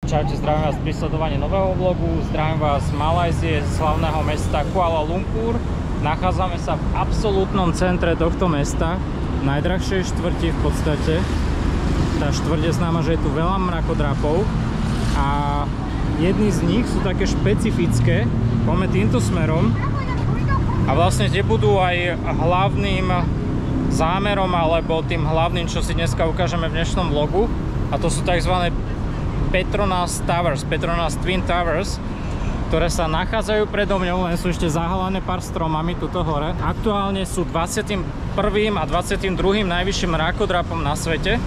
Čaute, zdravím vás pri sledovaní nového vlogu, zdravím vás z Malajzie, z hlavného mesta Kuala Lumpur. Nachádzame sa v absolútnom centre tohto mesta, najdrahšej štvrti v podstate. Tá štvrť je známa, že je tu veľa mrakodrapov a jedni z nich sú také špecifické, poďme týmto smerom a vlastne tie budú aj hlavným zámerom alebo tým hlavným, čo si dneska ukážeme v dnešnom vlogu, a to sú tzv. Petronas Towers, Petronas Twin Towers, ktoré sa nachádzajú predo mňou, len sú ešte zahalené pár stromami tuto hore. Aktuálne sú 21. a 22. najvyšším mrakodrapom na svete,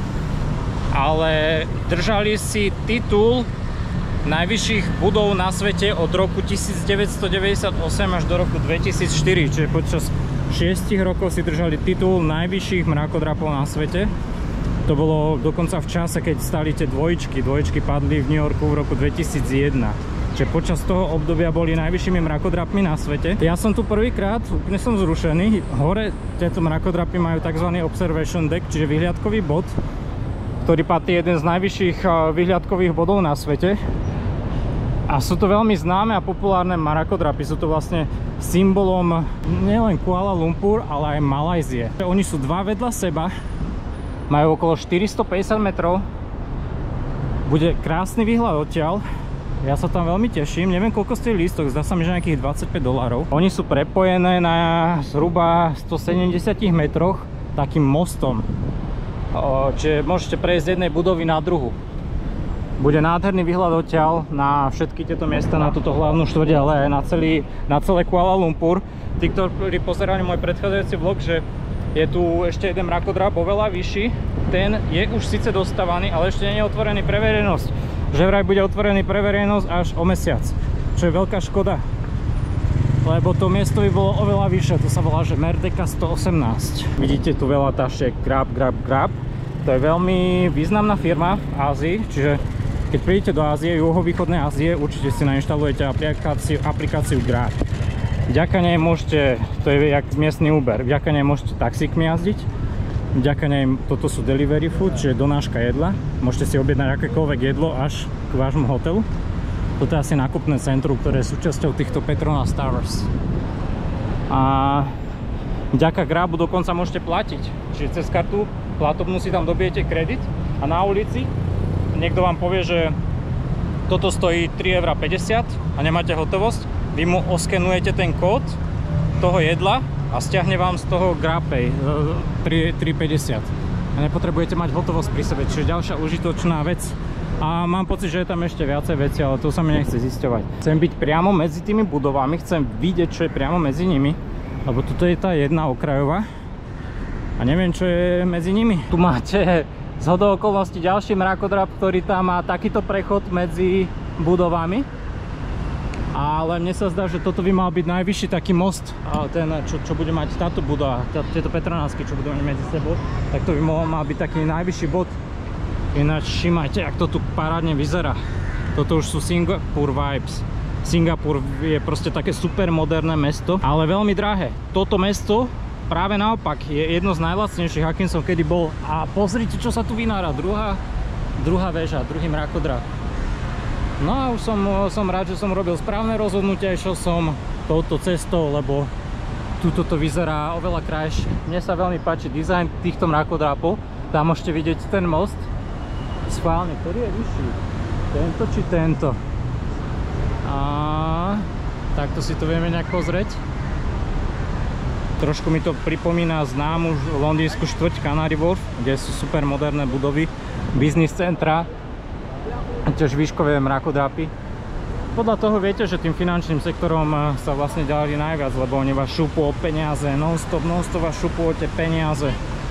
ale držali si titul najvyšších budov na svete od roku 1998 až do roku 2004, čiže počas 6 rokov si držali titul najvyšších mrakodrapov na svete. To bolo dokonca v čase, keď stali tie dvojčky. Dvojčky padli v New Yorku v roku 2001. Čiže počas toho obdobia boli najvyššími mrakodrapmi na svete. Ja som tu prvýkrát, úplne som zrušený. Hore tieto mrakodrapy majú tzv. Observation deck, čiže vyhliadkový bod, ktorý patrí jeden z najvyšších vyhliadkových bodov na svete. A sú to veľmi známe a populárne mrakodrapy. Sú to vlastne symbolom nielen Kuala Lumpur, ale aj Malajzie. Oni sú dva vedľa seba. Majú okolo 450 metrov. Bude krásny výhľad odtiaľ. Ja sa tam veľmi teším. Neviem, koľko stojí lístok. Zdá sa mi, že nejakých $25. Oni sú prepojené na zhruba 170 metroch takým mostom. Čiže môžete prejsť z jednej budovy na druhu. Bude nádherný výhľad odtiaľ na všetky tieto miesta, na túto hlavnú štvrť, ale aj na celé Kuala Lumpur. Tí, ktorí pozerali môj predchádzajúci vlog, že je tu ešte jeden mrakodrap oveľa vyšší. Ten je už síce dostávaný, ale ešte nie je otvorený pre verejnosť. Že vraj bude otvorený pre verejnosť až o mesiac. Čo je veľká škoda. Lebo to miesto by bolo oveľa vyššie. To sa volá, že Merdeka 118. Vidíte tu veľa tašiek Grab. To je veľmi významná firma v Ázii. Čiže keď prídete do Ázie, juhovýchodnej Ázie, určite si nainštalujete aplikáciu Grab. Vďaka nej môžete, to je jak miestny Uber, vďaka nej môžete taxíkmi jazdiť, vďaka nej toto sú delivery food, čiže donáška jedla. Môžete si objednať akékoľvek jedlo až k vášmu hotelu. Toto je asi nákupné centrum, ktoré je súčasťou týchto Petronas Towers. A vďaka Grabu dokonca môžete platiť, čiže cez kartu platobnú si tam dobijete kredit a na ulici niekto vám povie, že toto stojí 3,50 € a nemáte hotovosť. Vy mu oskenujete ten kód toho jedla a stiahne vám z toho GrabPay 3,50 € a nepotrebujete mať hotovosť pri sebe, čiže ďalšia užitočná vec. A mám pocit, že je tam ešte viacej veci, ale to sa mi nechce zisťovať. Chcem byť priamo medzi tými budovami, chcem vidieť, čo je priamo medzi nimi, lebo tuto je tá jedna okrajová a neviem, čo je medzi nimi. Tu máte zhodou okolností ďalší mrakodrap, ktorý tam má takýto prechod medzi budovami. Ale mne sa zdá, že toto by mal byť najvyšší taký most, ten, čo bude mať táto budova, tieto Petronásky, čo budú mať medzi sebou, tak to by mal byť taký najvyšší bod. Ináč všimajte, jak to tu parádne vyzerá. Toto už sú Singapore vibes. Singapur je proste také super moderné mesto, ale veľmi drahé. Toto mesto práve naopak je jedno z najlacnejších, akým som kedy bol. A pozrite, čo sa tu vynára. Druhá väža, druhý mrakodrap. No a už som rád, že som robil správne rozhodnutie, išiel som touto cestou, lebo tuto to vyzerá oveľa krajšie. Mne sa veľmi páči dizajn týchto mrakodrapov. Tam môžete vidieť ten most. Schválne, ktorý je vyšší? Tento či tento? A takto si to vieme nejak pozrieť. Trošku mi to pripomína známu londýnsku štvrť Canary Wharf, kde sú super moderné budovy, biznis centra, tiež výškové mrakodrapy. Podľa toho viete, že tým finančným sektorom sa vlastne ďalí najviac, lebo oni vás šupú o peniaze, non-stop vás šupú o tie peniaze.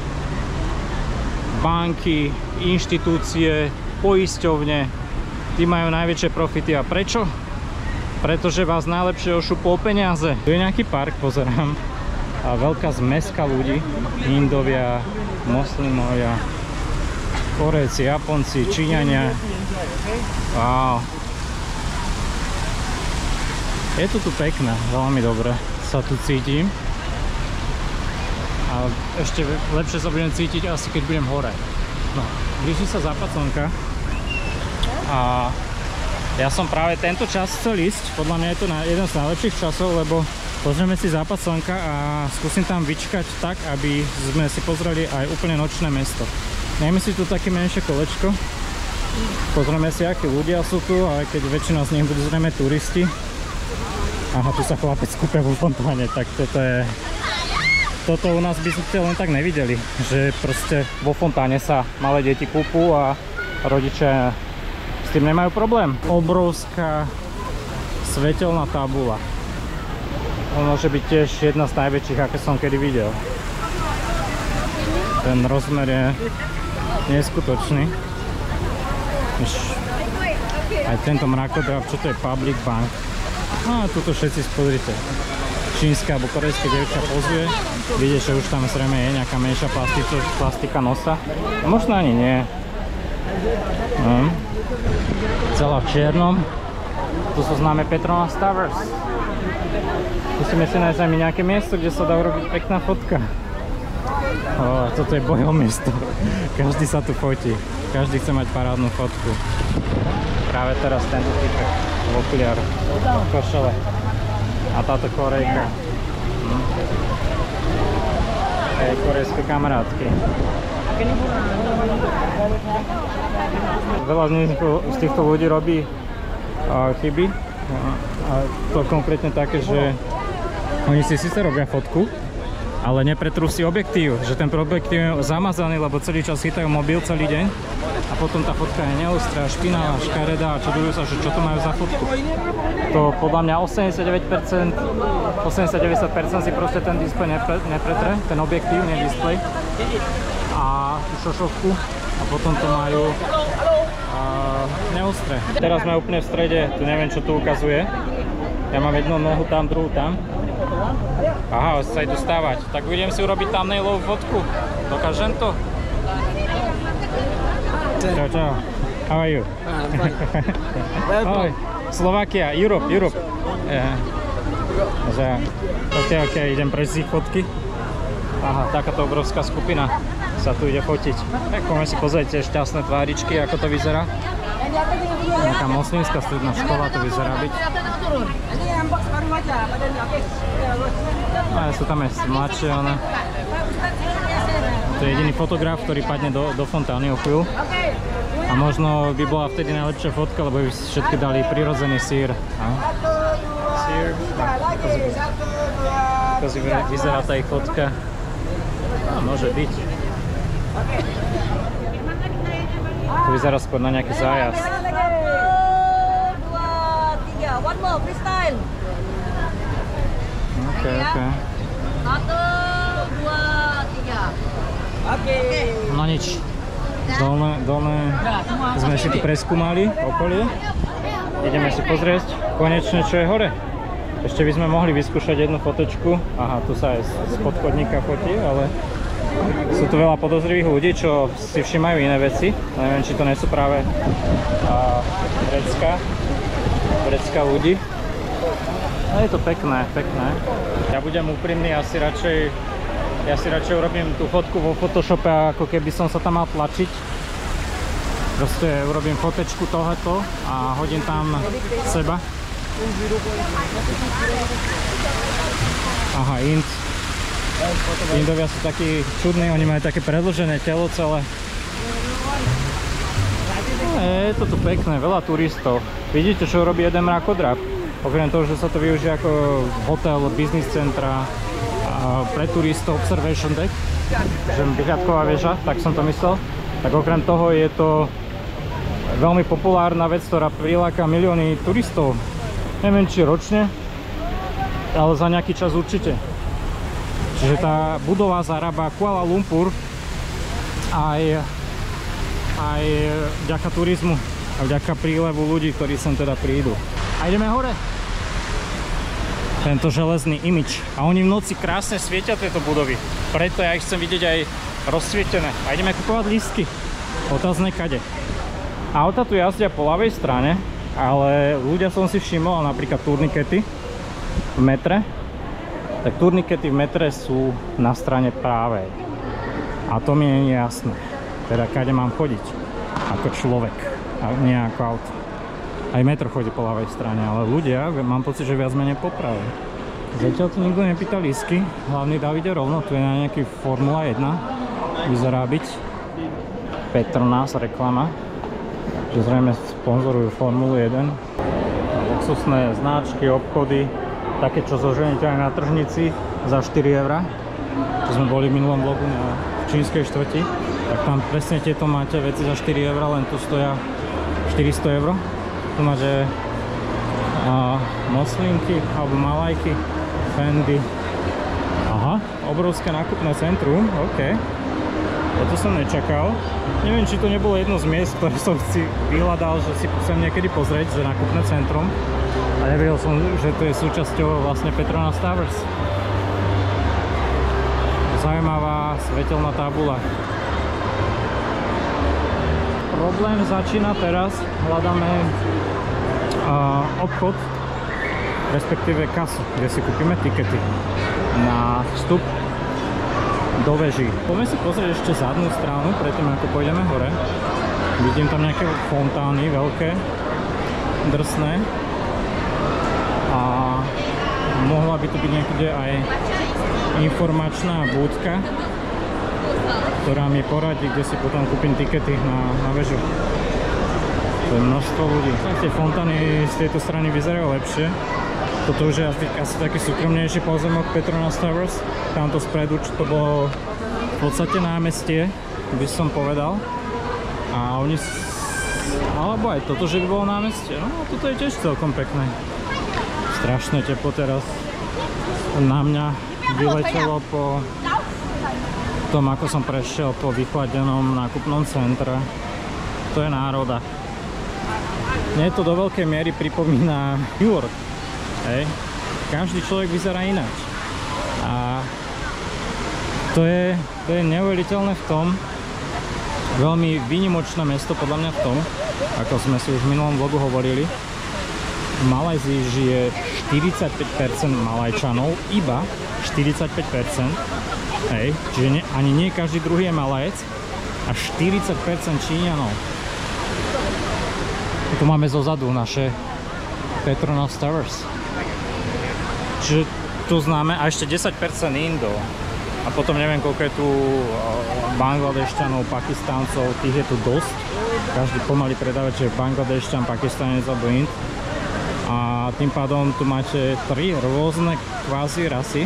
Banky, inštitúcie, poisťovne, tí majú najväčšie profity. A prečo? Pretože vás najlepšie ošupú o peniaze. Tu je nejaký park, pozerám. A veľká zmeska ľudí. Indovia, moslimovia, Korejci, Japonci, Číňania. Wow. Je to tu pekné, veľmi dobre sa tu cítim. A ešte lepšie sa budem cítiť asi keď budem hore. No, blíži sa západ slnka a Ja som práve tento čas chcel ísť, podľa mňa je to jeden z najlepších časov, lebo pozrieme si západ slnka a skúsim tam vyčkať tak, aby sme si pozreli aj úplne nočné mesto. Najmä si tu také menšie kolečko. Pozrieme si, akí ľudia sú tu, ale keď väčšina z nich budú zrejme turisti. Aha, tu sa chlapec kúpe vo fontáne, tak toto u nás by ste len tak nevideli, že proste vo fontáne sa malé deti kúpú a rodičia s tým nemajú problém. Obrovská svetelná tabula. Ono môže byť tiež jedna z najväčších, aké som kedy videl. Ten rozmer je neskutočný. Aj tento mrakodrap, čo to je Public Bank. A tuto všetci spozrite. Čínska alebo korejská dievča pozuje. Vidíte, že už tam zrejme je nejaká menšia plastika nosa. Možno ani nie. Celá v čiernom. Tu sú známe Petronas Towers. Musíme si nájsť aj nejaké miesto, kde sa dá urobiť pekná fotka. Toto je bojové miesto. Každý sa tu fotí. Každý chce mať parádnu fotku. Práve teraz tento typek v okuliáru, v košele. A táto Korejka. Hej, korejské kamarátky. Veľa z týchto ľudí robí chyby. A to konkrétne také, že oni si síce robia fotku, ale nepretrú si objektív, že ten objektív je zamazaný, lebo celý čas chytajú mobil celý deň a potom tá fotka je neostrá, špinavá, škaredá a čudujú sa, že čo to majú za fotku. To podľa mňa 89%, 80-90% si proste ten displej nepretre, ten objektív, nie displej, a šošovku a potom to majú neostré. Teraz sme úplne v strede, tu neviem, čo tu ukazuje. Ja mám jednu nohu tam, druhú tam. Aha, sa idú stávať. Tak budem si urobiť thumbnailovú fotku. Dokážem to? Čau, čau. How are you? Slovakia, Europe. Yeah. Ok, idem prejsť si fotky. Aha, takáto obrovská skupina sa tu ide fotiť. Tak poďme si pozrieť tie šťastné tváričky, ako to vyzerá. Nejaká moslimská stredná škola to vyzerá byť. A sú tam aj mladšie, ale to je jediný fotograf, ktorý padne do fontány o chvíľu. A možno by bola vtedy najlepšia fotka, lebo by všetky dali prirodzený sír. Sír. Ako vyzerá tá ich fotka. Môže byť. To vyzerá skôr na nejaký zájazd. 1, 2, 3, one more, freestyle. Ok. 1, 2, 3. No nič. Dolné sme si tu preskúmali okolie. Ideme si pozrieť konečne, čo je hore. Ešte by sme mohli vyskúšať jednu fotečku. Aha, tu sa aj spod chodníka fotí, ale sú tu veľa podozrivých ľudí, čo si všímajú iné veci. Neviem, či to nie sú práve vrecká ľudí. Ale je to pekné. Ja budem úprimný, ja si radšej urobím tú fotku vo Photoshope, ako keby som sa tam mal tlačiť. Proste urobím fotečku tohoto a hodím tam seba. Aha, Indovia sú takí čudní, oni majú také predĺžené telo celé. Je to tu pekné, veľa turistov. Vidíte, čo robí jeden mrakodrap. Okrem toho, že sa to využije ako hotel, business centra, pre turistov, observation deck, že vyhľadková väža, tak som to myslel. Tak okrem toho je to veľmi populárna vec, ktorá priláka milióny turistov. Neviem, či ročne, ale za nejaký čas určite. Čiže tá budova zarába Kuala Lumpur aj vďaka turizmu a vďaka prílevu ľudí, ktorí sem teda prídu. A ideme hore. Tento železný imič. A oni v noci krásne svietia tieto budovy. Preto ja ich chcem vidieť aj rozsvietené. A ideme kupovať lístky. Otázne kade. Auta tu jazdia po ľavej strane, ale ľudia som si všimol, napríklad turnikety v metre. Tak turnikety v metre sú na strane právej. A to mi nie je jasné. Teda kade mám chodiť. Ako človek. A nie ako auto. Aj metro chodí po ľavej strane, ale ľudia, mám pocit, že viac menej po pravej. Zatiaľ tu nikto nepýta lístky, hlavný dáv ide rovno, tu je na nejaký Formula 1, vyzerá byť Petronas reklama, že zrejme sponzorujú Formulu 1. Luxusné značky, obchody, také čo zoženíte aj na tržnici za 4 €. Čo sme boli v minulom vlogu na čínskej štvrti, tak tam presne tieto máte veci za 4 €, len tu stoja 400 €. Tu máte moslinky alebo malajky, Fendi. Aha, obrovské nákupné centrum, OK. To som nečakal. Neviem, či to nebolo jedno z miest, ktoré som si vyhľadal, že si chcem niekedy pozrieť, že nákupné centrum. A nevedel som, že to je súčasťou vlastne Petronas Towers. Zaujímavá svetelná tabula. Problém začína teraz. Hľadáme obchod, respektíve kasu, kde si kúpime tikety na vstup do veží. Poďme si pozrieť ešte zadnú stranu, predtým ako pôjdeme hore. Vidím tam nejaké fontány veľké, drsné. A mohla by tu byť niekde aj informačná búdka, ktorá mi poradí, kde si potom kúpim tikety na vežu. To je množstvo ľudí. Tak tie fontány z tejto strany vyzerajú lepšie. Toto už je asi taký súkromnejší pozemok Petronas Towers. Tamto spredu, čo to bolo v podstate námestie, by som povedal. A oni... Alebo aj toto, že by bolo námestie. No, toto je tiež celkom pekné. Strašné teplo teraz na mňa vyletelo po tom, ako som prešiel po vychladenom nákupnom centre. To je národa. Mne to do veľkej miery pripomína New York. Hej. Každý človek vyzerá ináč. A to je neuveriteľné v tom, veľmi výnimočné mesto podľa mňa v tom, ako sme si už v minulom vlogu hovorili, v Malajzii žije 45% Malajčanov, iba 45%. Hej. Čiže ani nie každý druhý je Malajec a 40% Číňanov. Tu máme zozadu naše Petronas Towers. Čiže tu známe a ešte 10% Indov. A potom neviem, koľko je tu Bangladešťanov, Pakistáncov, tých je tu dosť. Každý pomaly predáva, či je Bangladešťan, Pakistánec alebo Ind. A tým pádom tu máte 3 rôzne kvázi rasy.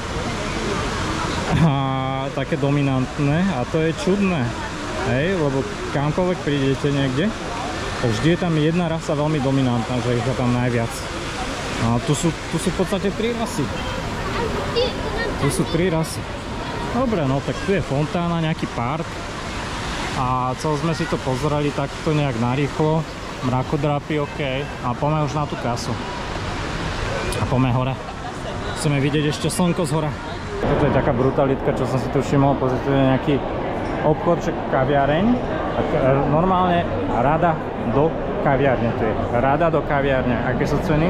A také dominantné. A to je čudné. Hej, lebo kamkoľvek prídete niekde, tak vždy je tam jedna rasa veľmi dominantná, že ich je tam najviac. A tu sú v podstate 3 rasy. Tu sú 3 rasy. Dobre, no tak tu je fontána, nejaký park. A celé sme si to pozerali takto nejak narýchlo. Mrakodrapy, OK. A poďme už na tú kasu. A poďme hore. Chceme vidieť ešte slnko z hora. Toto je taká brutalitka, čo som si tu všimol. Pozrite, nejaký obchod, kaviareň. Normálne rada do kaviárne. To je rada do kaviárne. Aké sú ceny?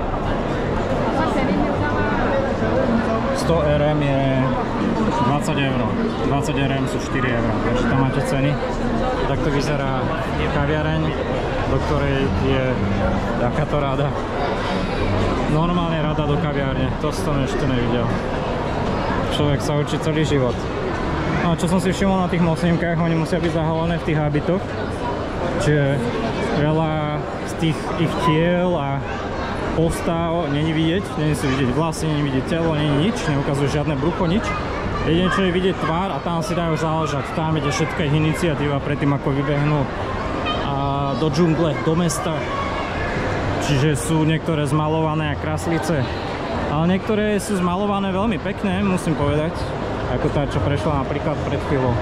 100 RM je 20 €. 20 RM sú 4 €. Takže tam máte ceny. Takto vyzerá kaviareň, do ktorej je takáto rada. Normálne rada do kaviárne. To som ešte nevidel. Človek sa učí celý život. No a čo som si všimol na tých moslimkách, oni musia byť zahalené v tých habitoch. Čiže veľa z tých ich tiel a postav není vidieť, není si vidieť vlasy, není vidieť telo, není nič, neukazuje žiadne brucho, nič. Jedine čo je vidieť tvár a tam si dajú záležať, tam ide všetká ich iniciatíva predtým ako vybehnú do džungle, do mesta. Čiže sú niektoré zmalované a kraslice, ale niektoré sú zmalované veľmi pekné, musím povedať, ako tá, čo prešla napríklad pred chvíľou.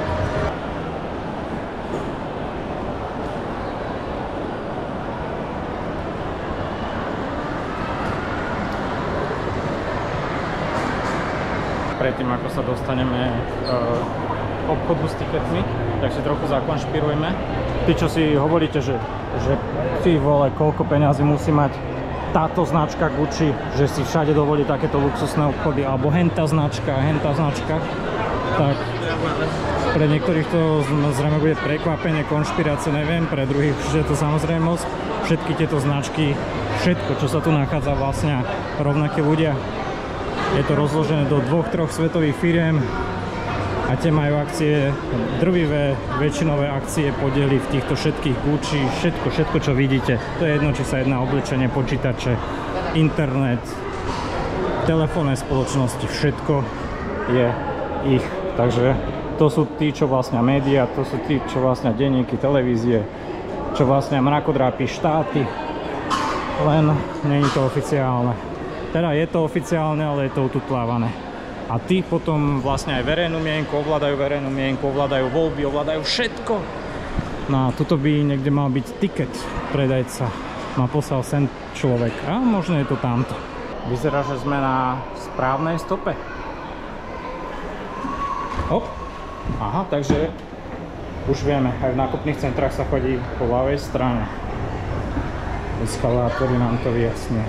Predtým, ako sa dostaneme k obchodu s tiketmi, tak si trochu zakonšpirujme. Tí, čo si hovoríte, že ty vole, koľko peňazí musí mať táto značka Gucci, že si všade dovolí takéto luxusné obchody, alebo henta značka, tak Pre niektorých to zrejme bude prekvapenie, konšpirácie, neviem, pre druhých je to samozrejmosť. Všetky tieto značky, všetko, čo sa tu nachádza, vlastne rovnakí ľudia. Je to rozložené do 2-3 svetových firiem a tie majú akcie, drvivé, väčšinové akcie, podiely v týchto všetkých Gucci, všetko, čo vidíte. To je jedno, či sa jedná oblečenie, počítače, internet, telefónne spoločnosti, všetko je ich. Takže to sú tí, čo vlastnia médiá, to sú tí, čo vlastnia denníky, televízie, čo vlastnia mrakodrápy, štáty, len nie je to oficiálne. Teda je to oficiálne, ale je to ututlávané. A tí potom vlastne aj verejnú mienku, ovládajú voľby, ovládajú všetko. No a tuto by niekde mal byť tiket, predajca. Ma poslal sem človek a možno je to tamto. Vyzerá, že sme na správnej stope. Hop. Aha, takže už vieme, aj v nákupných centrách sa chodí po ľavej strane. Eskalátory nám to vyjasnia.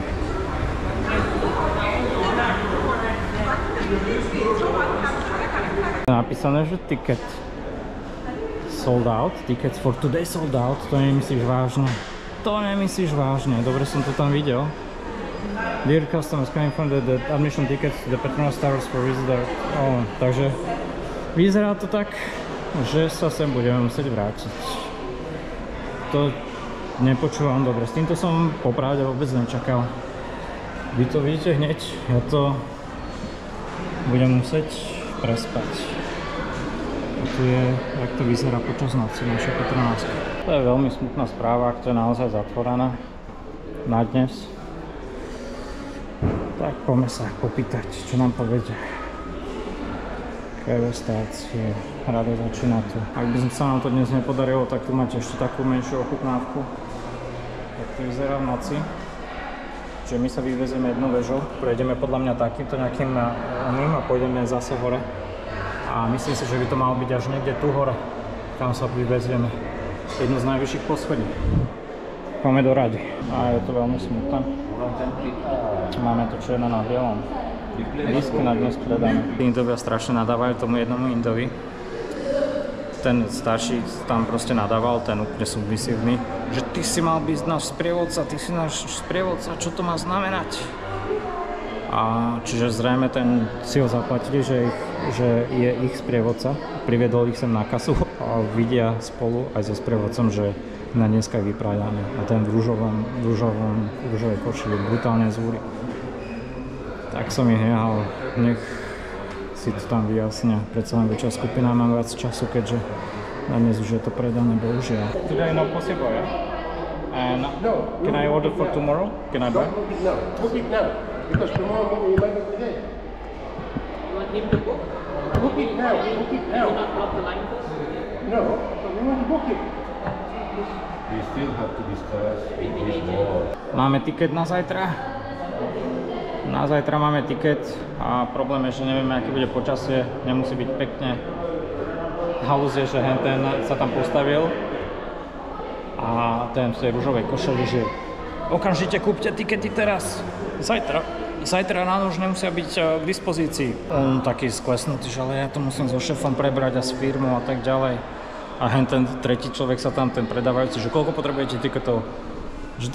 Napísané, že ticket sold out, tickets for today sold out. To nemyslíš vážne. To nemyslíš vážne, dobre som to tam videl. Dear customers, coming from the admission tickets to the Petronas Towers for visitor. Takže vyzerá to tak, že sa sem budeme musieť vrátiť. To nepočúvam dobre, s týmto som popravde vôbec nečakal. Vy to vidíte hneď, ja to budem musieť prespať. A tu je, jak to vyzerá počas noci naša Petronáska. To je veľmi smutná správa, ak to je naozaj zatvorená na dnes. Tak poďme sa popýtať, čo nám povedia. KV stácie, rado začína tu. Ak by sa nám to dnes nepodarilo, tak tu máte ešte takú menšiu ochutnávku. Tak to vyzerá v noci. Čiže my sa vyvezieme jednou vežou, prejdeme podľa mňa takýmto nejakým oným a pôjdeme zase hore. A myslím si, že by to malo byť až niekde tu hore, tam sa vyvezieme. Jedno z najvyšších poschodí. Máme do rady. A je to veľmi smutné. Máme to černé na bielom. Lístky na dnes predáme. Indovia strašne nadávajú tomu jednomu Indovi. Ten starší tam proste nadával, ten úplne submisívny, že ty si mal byť náš sprievodca, ty si náš sprievodca, čo to má znamenať? A čiže zrejme ten si ho zaplatili, že je ich sprievodca, priviedol ich sem na kasu a vidia spolu aj so sprievodcom, že na dneska je vyprádané a ten v rúžovej košili brutálne zúri. Tak som ich nehal, nech si to tam vyjasnia. Predsa len väčšia skupina, mám viac času, keďže na dnes už je to predané, bohužiaľ. Today no possible, yeah? And no, can I order for tomorrow? Can I buy? No, book it now. Because tomorrow we might not be there. You want him to book? Book it now, book it now. You not block the line first? No, we want to book it. We still have to discuss this more. Máme tiket na zajtra. Na zajtra máme tiket a problém je, že nevieme, aké bude počasie, nemusí byť pekne. Halus je, že ten sa tam postavil a ten v tej ružovej košeli, že okamžite kúpte tikety teraz, zajtra ráno už nemusia byť k dispozícii. On taký sklesnutý, že ale ja to musím so šéfom prebrať a s firmou a tak ďalej. A ten tretí človek sa tam, ten predávajúci, že koľko potrebujete tiketov? Že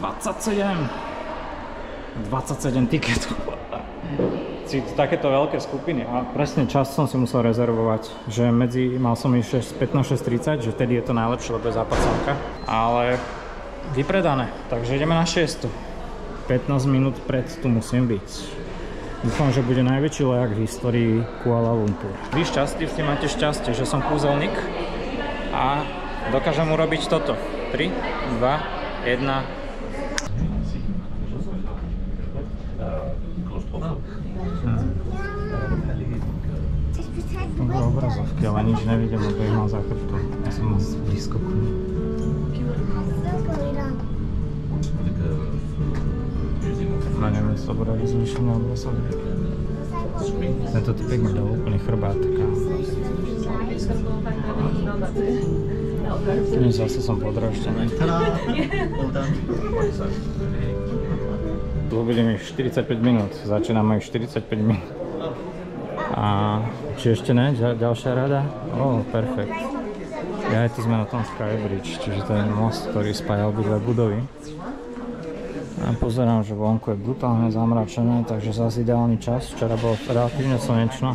27 tiketov. Takéto veľké skupiny a presne čas som si musel rezervovať, že mal som ísť 15:30, že vtedy je to najlepšie, lebo je západ slnka, ale vypredané, takže ideme na 6. 15 minút pred tu musím byť. Dúfam, že bude najväčší lejak v histórii Kuala Lumpur. Vy šťastí, vy máte šťastie, že som kúzelník a dokážem urobiť toto. 3, 2, 1. Obrazovky, ale nič nevidím, lebo ich mám za chrbtom. Ja som blízko ku nim. Ja neviem, to bude rozlišené obrazovky. Tento typek mi dal úplne chrbát, taká. Dnes zase som podraždený. Tu budeme 45 minút, začíname 45 minút. A či ešte ne? Ďalšia rada? Perfekt. Ja tu sme na tom Skybridge, čiže to je most, ktorý spája obidve budovy. A pozerám, že vonku je brutálne zamračené, takže zase ideálny čas. Včera bolo relatívne slnečno.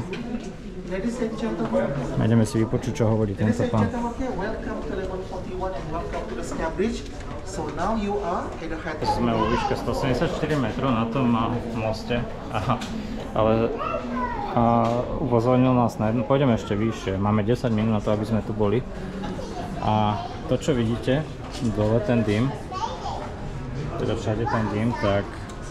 Ideme si vypočuť, čo hovorí tento pán. Sme vo výške 174 metrov na tom moste, ale upozornil nás na jedno, pôjdeme ešte vyššie, máme 10 minút na to, aby sme tu boli. A to, čo vidíte, dole ten dym, teda všade ten dym, tak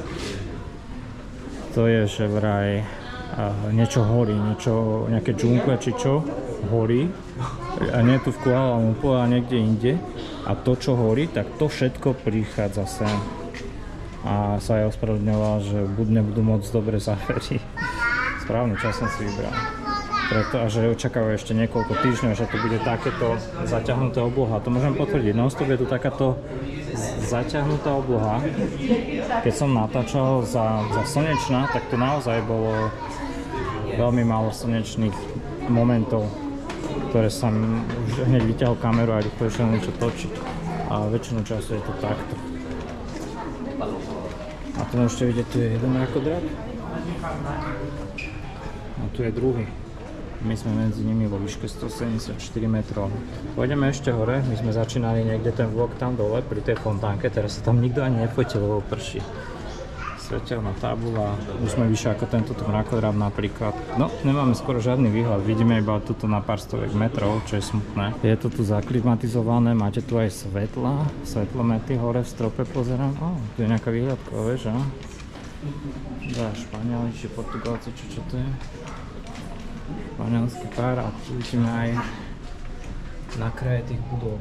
to je, že vraj niečo horí, nejaké džungle či čo horí, a nie tu v Kuala Lumpur, a niekde inde. A to, čo horí, tak to všetko prichádza sem. A sa aj ospravedlňoval, že nebudú môcť dobre závery. Správny čas som si vybral. Pretože očakávajú ešte niekoľko týždňov, že tu bude takéto zaťahnuté obloha. To môžem potvrdiť. Non-stop je tu takáto zaťahnutá obloha. Keď som natáčal za slnečná, tak to naozaj bolo veľmi málo slnečných momentov, ktoré som už hneď vyťahol kameru a rýchlo išiel niečo točiť. A väčšinu času je to takto. A tu môžete vidieť, tu je jeden mrakodrap. A tu je druhý. My sme medzi nimi vo výške 174 metrov. Pôjdeme ešte hore, my sme začínali niekde ten vlog tam dole pri tej fontánke, teraz sa tam nikto ani nefotil, lebo prší. Svetelná tabula, už sme vyššie ako tento mrakodrap napríklad. No, nemáme skoro žiadny výhľad, vidíme iba tuto na pár stoviek metrov, čo je smutné. Je to tu zaklimatizované, máte tu aj svetlomety hore v strope pozerám. Tu je nejaká výhľadková väža. Španieli či Portugalci, čo to je? Španielský pár, a tu vidíme aj na kraje tých budov.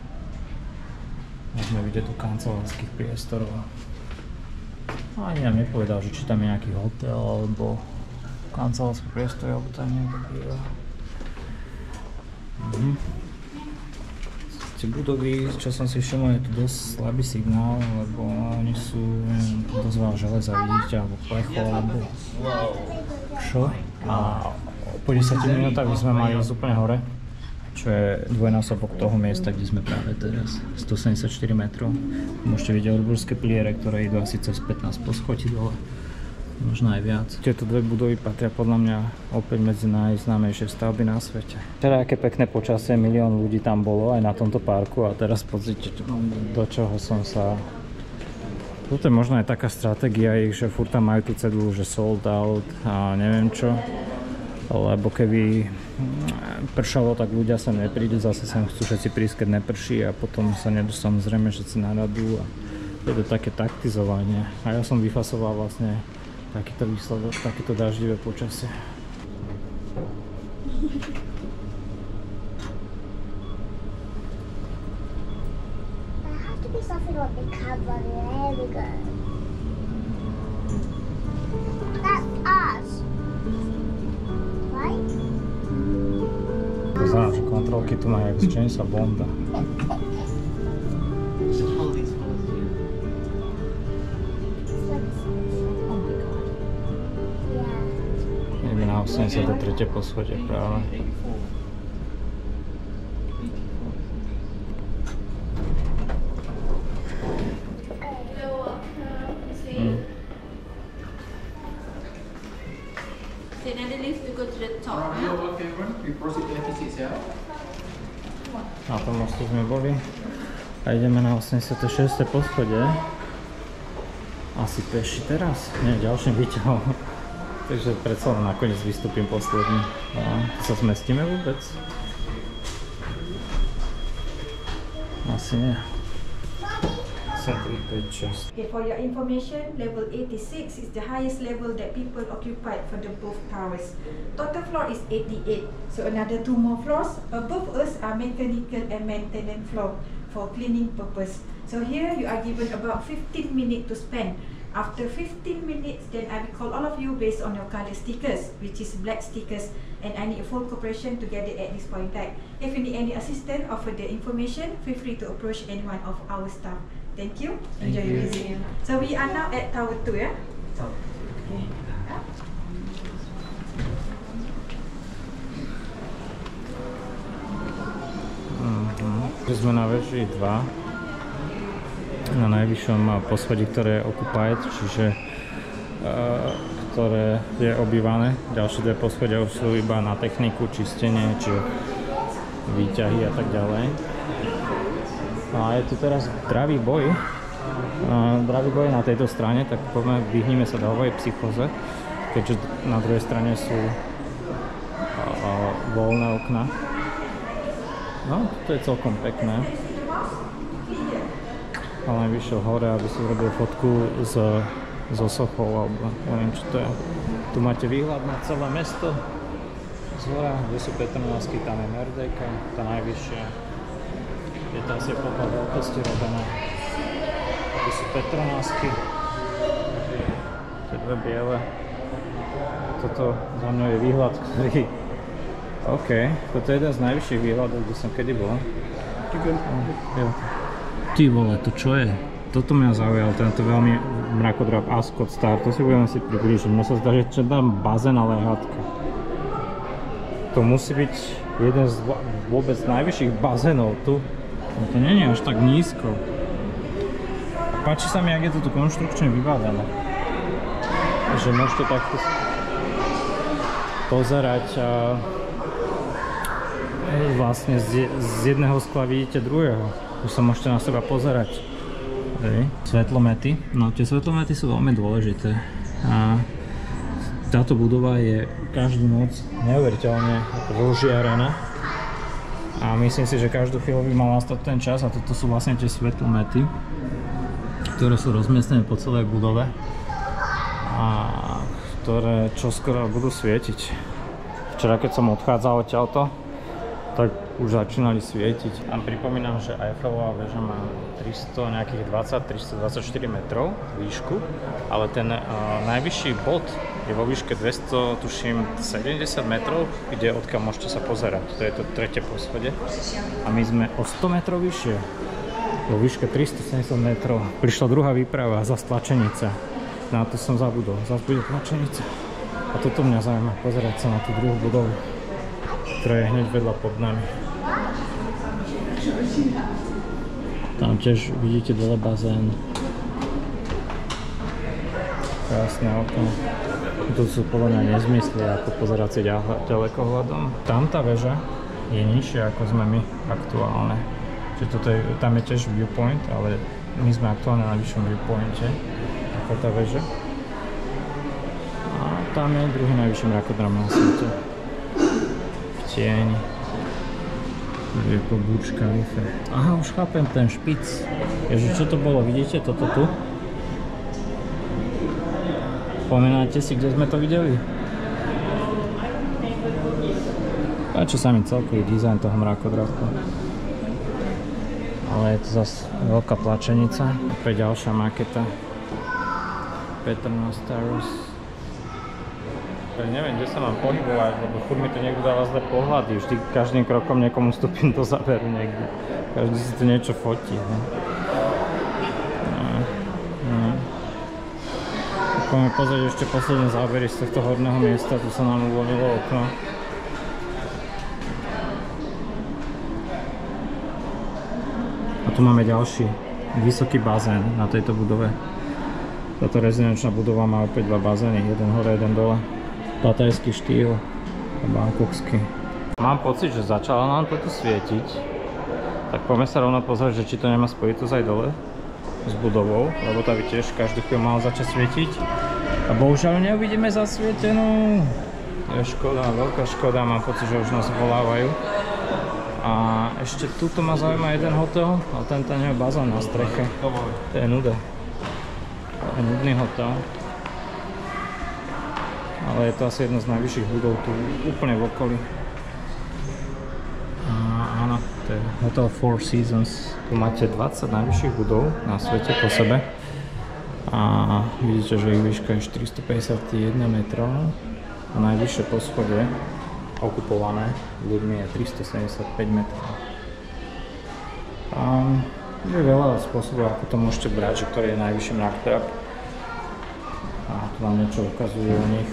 Môžeme vidieť tu kancelárskych priestorov. Ani nám nepovedal, že či tam je nejaký hotel alebo kancelárske priestory, alebo tam niekto býva. Tie budovy, čo som si všimol, je tu dosť slabý signál, lebo oni sú dosť veľa železa, vidíte, alebo plecho, alebo čo. A po 10 minútach by sme mali ísť úplne hore, čo je dvojnásobok toho miesta, kde sme práve teraz. 174 metrov. Môžete vidieť Orburské piliere, ktoré idú asi cez 15 poschodí dole. Možno aj viac. Tieto dve budovy patria podľa mňa opäť medzi najznámejšie stavby na svete. Včera aké pekné počasie, milión ľudí tam bolo aj na tomto parku, a teraz pozrite, do čoho som sa... Toto je možno aj taká stratégia ich, že furt tam majú tú cedulu, že sold out a neviem čo. Lebo keby pršalo, tak ľudia sem neprídu, zase sem chcú všetci prísť, keď neprší, a potom sa nedostanú zrejme všetci na radu, a je to také taktizovanie. A ja som vyfasoval vlastne takýto výsledok, takéto daždivé počasie. Pozerám, že kontrolky tu majú jak z Jamesa Bonda. Ideme na 83. poschodie práve. Na tom mostu sme boli a ideme na 86. poschodie. Asi peši teraz? Nie, ďalším výťahom. Takže predsa len nakoniec vystúpim posledný. Sa zmestíme vôbec? Asi nie. 3, 5, 6. Okay, for your information, level 86 is the highest level that people occupied for the both towers. Total floor is 88, so another 2 more floors above us are mechanical and maintenance floor for cleaning purpose. So here you are given about 15 minutes to spend. After 15 minutes, then I will call all of you based on your color stickers, which is black stickers, and I need full cooperation to get it at this point in time. If you need any assistance or further information, feel free to approach any one of our staff. Thank you. Enjoy your visit. So we are now at Tower 2, yeah? Okay. Sme na veži 2, na najvyššom poschodí, ktoré je occupied, čiže ktoré je obývané. Ďalšie 2 poschodia už sú iba na techniku, čistenie, či výťahy a tak ďalej. A je tu teraz dravý boj. Dravý boj na tejto strane, tak poďme, vyhníme sa dahovej psychóze, keďže na druhej strane sú voľné okna. No, to je celkom pekné. Ale vyšiel hore, aby si urobil fotku so sochou, alebo neviem čo to je. Tu máte výhľad na celé mesto. Z hora, kde sú Petronovsky, tam je Merdejka, tá najvyššia. Je to asi podľa veľkosti robené. Tu sú Petronovsky. Tie 2 biele. Toto za mňa je výhľad, ktorý... OK, toto je jeden z najvyšších výhľadov, kde som kedy bol. Ty vole, to čo je? Toto mňa zaujal, tento veľmi mrakodrap Ascot Star, to si budeme si priblížiť. Mne sa zdá, že čo tam bazén, ale hádka. To musí byť jeden z vôbec najvyšších bazénov tu. To nie je až tak nízko. Páči sa mi, jak je to tu konštrukčne vybavené. Že môžete takto pozerať vlastne z jedného skla vidíte druhého. Tu sa môžete na seba pozerať. Svetlomety. No tie svetlomety sú veľmi dôležité. A táto budova je každú noc neuveriteľne rozžiarená. A myslím si, že každú chvíľu by mal nastať ten čas a toto sú vlastne tie svetlomety, ktoré sú rozmiestnené po celej budove a ktoré čoskoro budú svietiť. Včera, keď som odchádzal odtiaľto, tak už začínali svietiť. A pripomínam, že Eiffelová väža má 324 metrov výšku, ale ten najvyšší bod je vo výške 200, tuším, 70 metrov, kde odkiaľ môžete sa pozerať. To je to 3. poschodie. A my sme o 100 metrov vyššie. Vo výške 370 metrov. Prišla druhá výprava, zas tlačenica. Na to som zabudol. Zas bude tlačenica. A toto mňa zaujíma, pozerať sa na tú druhú budovu, ktorá je hneď vedľa pod nami. Tam tiež vidíte dole bazén. Krásne okno. Tu sú podľa mňa nezmysly, ako pozerať si ďalekohľadom. Tam tá väža je nižšia, ako sme my aktuálne. Čiže tam je tiež viewpoint, ale my sme aktuálne na vyššom viewpointe, ako tá väža. A tam je druhý najvyšší mrakodrap na svete. V tieni. Je po Burj Khalifa. Aha, už chápem ten špic. Ježiš, čo to bolo? Vidíte toto tu? Spomínate si, kde sme to videli? Páči sa mi celkový dizajn toho mrakodrapu. Ale je to zase veľká tlačenica. Opäť ďalšia maketa. Petronas Towers. Neviem, kde sa mám pohybovať, lebo furt mi to niekto dáva zlé pohľady. Vždy každým krokom niekomu vstúpim do záberu niekde. Každý si to niečo fotí. Poďme pozrieť ešte posledné zábery z tohto horného miesta. Tu sa nám uvoľnilo okno. A tu máme ďalší vysoký bazén na tejto budove. Táto rezidenčná budova má opäť 2 bazény, jeden hore, jeden dole. Patajský štýl a bangkokský. Mám pocit, že začalo nám to tu svietiť. Tak poďme sa rovno pozrieť, že či to nemá spojitosť aj dole s budovou, lebo tá by tiež každú chvíľu mala začať svietiť. A bohužiaľ neuvidíme zasvietenú. Je škoda, veľká škoda, mám pocit, že už nás volávajú. A ešte tuto ma zaujíma jeden hotel, ale tento nemá bazén na streche. To je nuda. To je nudný hotel. Ale je to asi jedna z najvyšších budov tu úplne v okolí. Áno, to je Hotel Four Seasons. Tu máte 20 najvyšších budov na svete po sebe. A vidíte, že ich výška je 451 metrov. A najvyššie poschodie okupované ľuďmi je 375 metrov. Je veľa spôsobov, ako to môžete brať, že ktorý je najvyšší mrakodrap. A tu vám niečo ukazuje o nich.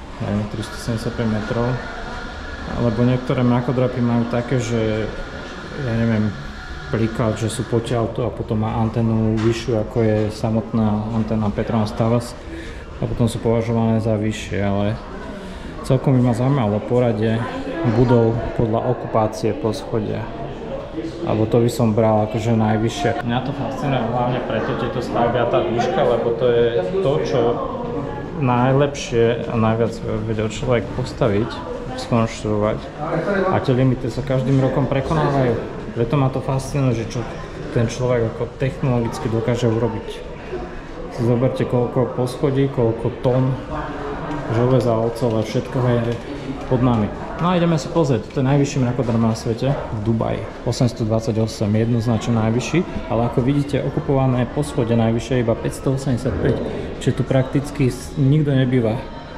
375 metrov, alebo niektoré mrakodrapy majú také, že ja neviem, plykať, že sú potiaľto a potom má antenu vyššiu ako je samotná antena Petronas Towers a potom sú považované za vyššie, ale celkom by ma zaujímalo poradie budov podľa okupácie poschodia. Alebo to by som bral akože najvyššie. Mňa to fascinuje hlavne preto tieto stavby a tá výška, lebo to je to, čo najlepšie a najviac vedel človek postaviť, skonštruovať a tie limity sa každým rokom prekonávajú. Preto ma to fascinuje, že čo ten človek ako technologicky dokáže urobiť. Si zoberte koľko poschodí, koľko tón železa, ocele, všetko je pod nami. No a ideme si pozrieť, to je najvyšší mrakodrám na svete v Dubaji. 828, jednoznačne najvyšší, ale ako vidíte, okupované poschodie najvyššie je iba 585, čiže tu prakticky nikto nebýva.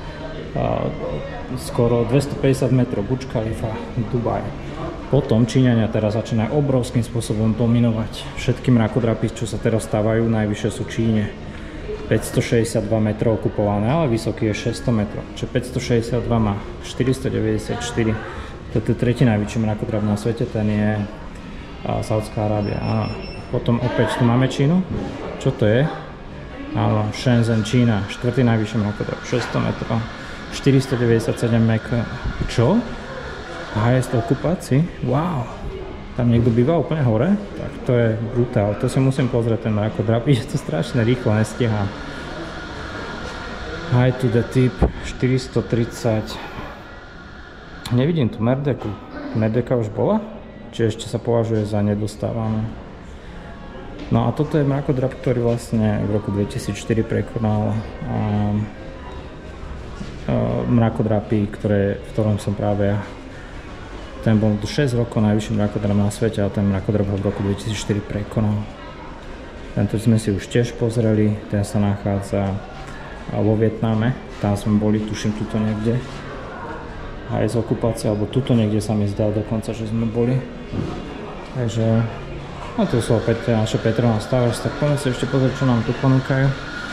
Skoro 250 metrov, Burj Khalifa v Dubaji. Potom Číňania teraz začínajú obrovským spôsobom dominovať. Všetky mrakodrapy, čo sa teraz stávajú, najvyššie sú Číne. 562 metrov okupované, ale vysoký je 600 metrov. Čiže 562 má 494. Toto je tretí najväčší mrakodrap na svete, ten je Saudská Arábia. Áno. Potom opäť tu máme Čínu. Čo to je? Áno, Shenzhen, Čína, štvrtý najvyšší mrakodrap, 600 metrov. 497 metrov. Čo? Highest okupácii? Wow! Tam niekto býva úplne hore? Tak to je brutál. To si musím pozrieť ten mrakodrap. Je to strašne rýchlo, nestíham. High to the tip 430. Nevidím tu Merdeku. Merdeka už bola? Či ešte sa považuje za nedostávanú? No a toto je mrakodrap, ktorý vlastne v roku 2004 prekonal mrakodrapy, v ktorom som práve ja. Ten bol 6 rokov najvyšší mrakodrap na svete a ten mrakodrap ho v roku 2004 prekonal. Tento sme si už tiež pozreli, ten sa nachádza vo Vietname, tam sme boli, tuším tuto niekde. Aj z okupácie, alebo tuto niekde sa mi zdal dokonca, že sme boli. Takže, no to sú opäť naše Petronas Towers, tak poďme si ešte pozrieť, čo nám tu ponúkajú.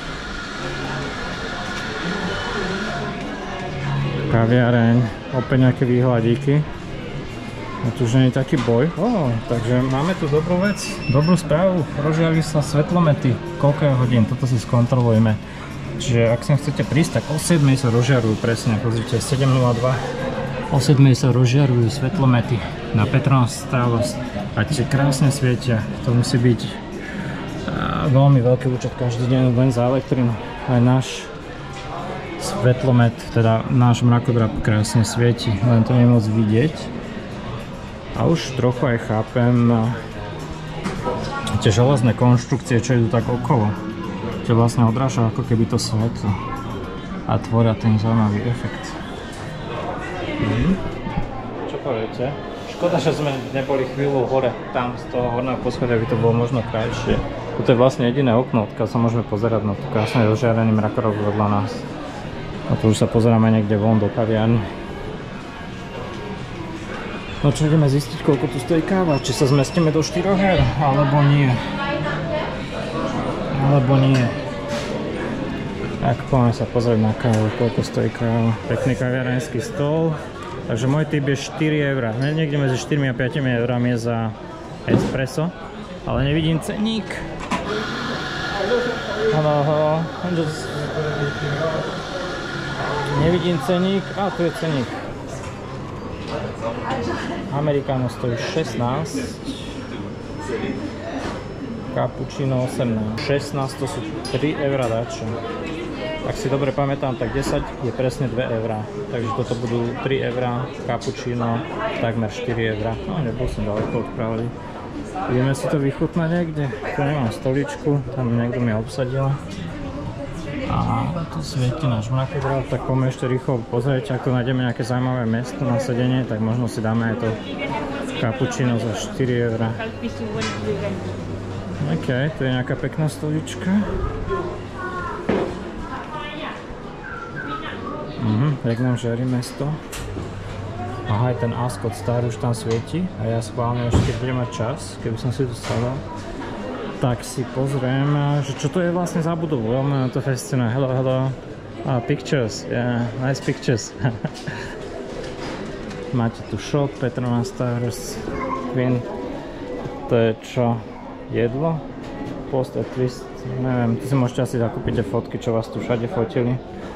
Kaviareň, opäť nejaké výhľadíky. A tu už nie je taký boj. Takže máme tu dobrú vec, dobrú správu. Rozžiarili sa svetlomety. Koľko je hodín? Toto si skontrolujeme. Čiže ak sem chcete prísť, tak o 7 sa rozžiarujú presne. Pozrite, 7:02. O 7 sa rozžiarujú svetlomety na Petronas Towers. A tie krásne svietia. To musí byť veľmi veľký účet každý deň len za elektrínu. Aj náš svetlomet, teda náš mrakodrap krásne svieti. Len to nemôcť vidieť. A už trochu aj chápem tie železné konštrukcie, čo idú tak okolo. Čo vlastne odráža ako keby to svetlo. A tvoria ten zaujímavý efekt. Čo poviete? Škoda, že sme neboli chvíľu hore. Tam z toho horného poschodia by to bolo možno krajšie. Toto je vlastne jediné okno, odkiaľ sa môžeme pozerať na tú krásne rozžiarený mrakodrap vedľa nás. A tu už sa pozeráme niekde von do kaviarny. No čo, ideme zistiť, koľko tu stojí káva, či sa zmestíme do 4 hier, alebo nie. Tak poďme sa pozrieť na kávu, koľko stojí káva. Pekný kaviarenský stôl. Takže môj typ je 4 €. Niekde medzi 4 a 5 € je za espresso, ale nevidím cenník. Nevidím cenník, tu je cenník. Americano stojí 16, cappuccino 18, 16 to sú 3 € dačo. Ak si dobre pamätám, tak 10 je presne 2 €, takže toto budú 3 €, cappuccino takmer 4 €. No nebol som ďaleko od pravdy. Ideme si to vychutnať niekde, tu nemám stoličku, tam niekto mi obsadil. A tu svieti náš mrakodrap, tak poďme ešte rýchlo pozrieť, ako nájdeme nejaké zaujímavé miesto na sedenie, tak možno si dáme aj to cappuccino za 4 €. OK, tu je nejaká pekná stolička. Jak nám žerí mesto. Aha, aj ten Ascot Star už tam svieti a ja schválne ešte, keď budem mať čas, keby som si tu sadol, tak si pozriem, že čo to je vlastne za budovu. Veľmi to fascinuje. Hello. Pictures. Yeah, nice pictures. Máte tu shop, Petronas Towers, Queen. To je čo? Jedlo? Post at twist? Neviem, tu si môžete asi zakúpiť fotky, čo vás tu všade fotili.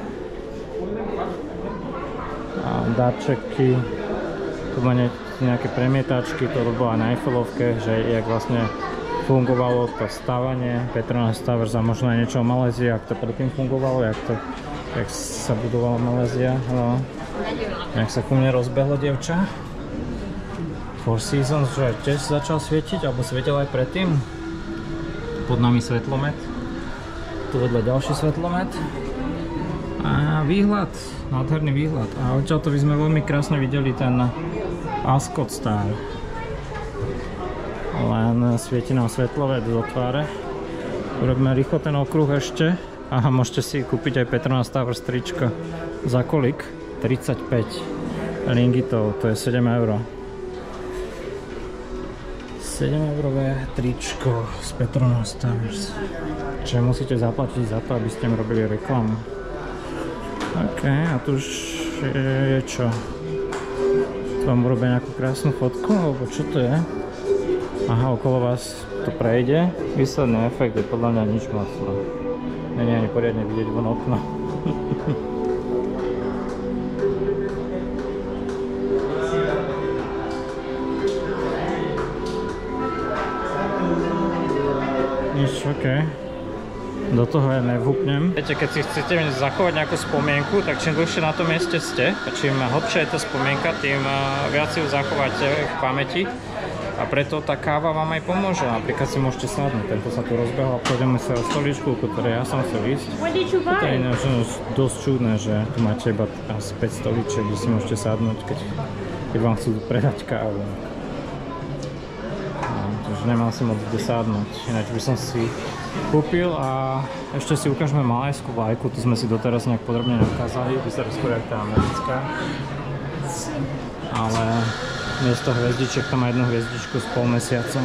A darčeky. Tu má nejaké premietačky, to bola na Eiffelovke, že jak vlastne fungovalo to stávanie Petronas Towers a možno aj niečo o Malézii, ak to predtým fungovalo, jak sa budovala Malézia. No. Jak sa ku mne rozbehlo dievča. Four Seasons, že tiež začal svietiť, alebo svietil aj predtým. Pod nami svetlomet. Tu vedľa ďalší svetlomet. A výhľad, nádherný výhľad. A odtiaľto by sme veľmi krásne videli ten Ascot Star. Len svieti nám svetlovet do tváre. Urobíme rýchlo ten okruh ešte. Aha, môžete si kúpiť aj Petronas Towers tričko. Za kolik? 35 ringgitov, to je 7 €. 7-eurové tričko z Petronas Towers. Čiže musíte zaplatiť za to, aby ste im robili reklamu. OK, a tu už je čo? Tu vám urobia nejakú krásnu fotku, alebo čo to je? Aha, okolo vás to prejde. Výsledný efekt je podľa mňa nič moc. Není ani poriadne vidieť von okno. Nič, OK. Do toho ja nevhúpnem. Viete, keď si chcete zachovať nejakú spomienku, tak čím dlhšie na tom mieste ste, a čím hlbšia je tá spomienka, tým viac si ju zachováte v pamäti. A preto tá káva vám aj pomôže. Napríklad si môžete sadnúť. Tento sa tu rozbehol a pôjdeme sa o stoličku, ku ktorej ja som chcel ísť. To je ináč dosť čudné, že tu máte iba asi 5 stoličiek, kde si môžete sadnúť, keď vám chcú predať kávu. Takže nemal si moc kde sadnúť. Ináč by som si kúpil a ešte si ukážeme malajskú vlajku. Tu sme si doteraz nejak podrobne neukázali. Vyzerá skôr jak tá americká. Ale miesto hviezdičiek tam má jednu hviezdičku s polmesiacom.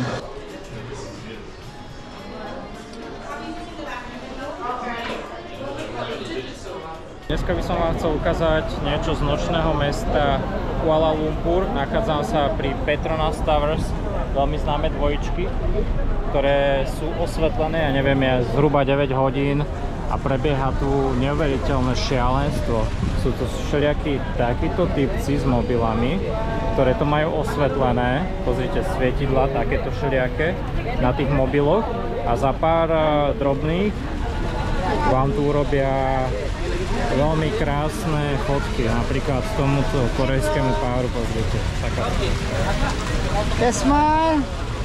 Dneska by som vám chcel ukázať niečo z nočného mesta Kuala Lumpur. Nachádzam sa pri Petronas Towers, veľmi známe dvojičky, ktoré sú osvetlené, ja neviem, je zhruba 9 hodín a prebieha tu neuveriteľné šialenstvo. Sú to všelijakí takíto typci s mobilami, ktoré to majú osvetlené. Pozrite, svietidla, takéto všelijaké na tých mobiloch a za pár drobných vám tu urobia veľmi krásne fotky, napríklad tomuto korejskému páru, pozrite. Smile.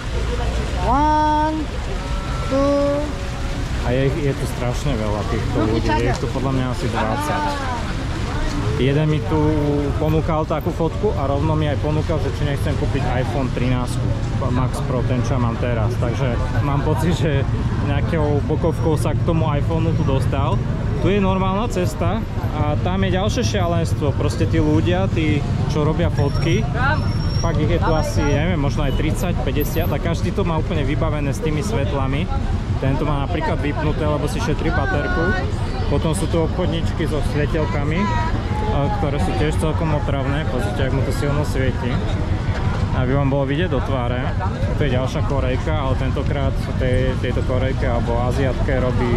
1, 2. A je tu strašne veľa týchto ľudí, je tu podľa mňa asi 20. Jeden mi tu ponúkal takú fotku a rovno mi aj ponúkal, že či nechcem kúpiť iPhone 13 Max Pro, ten čo mám teraz. Takže mám pocit, že nejakou bokovkou sa k tomu iPhoneu tu dostal. Tu je normálna cesta a tam je ďalšie šialenstvo. Proste tí ľudia, tí čo robia fotky, fakt ich je tu asi, neviem, možno aj 30, 50 a každý to má úplne vybavené s tými svetlami. Tento má napríklad vypnuté, lebo si šetrí baterku. Potom sú tu obchodničky so svietelkami, ktoré sú tiež celkom otravné. Pozrite, jak mu to silno svieti. Aby vám bolo vidieť do tváre. To je ďalšia Korejka, ale tentokrát tejto Korejke alebo Aziatke robí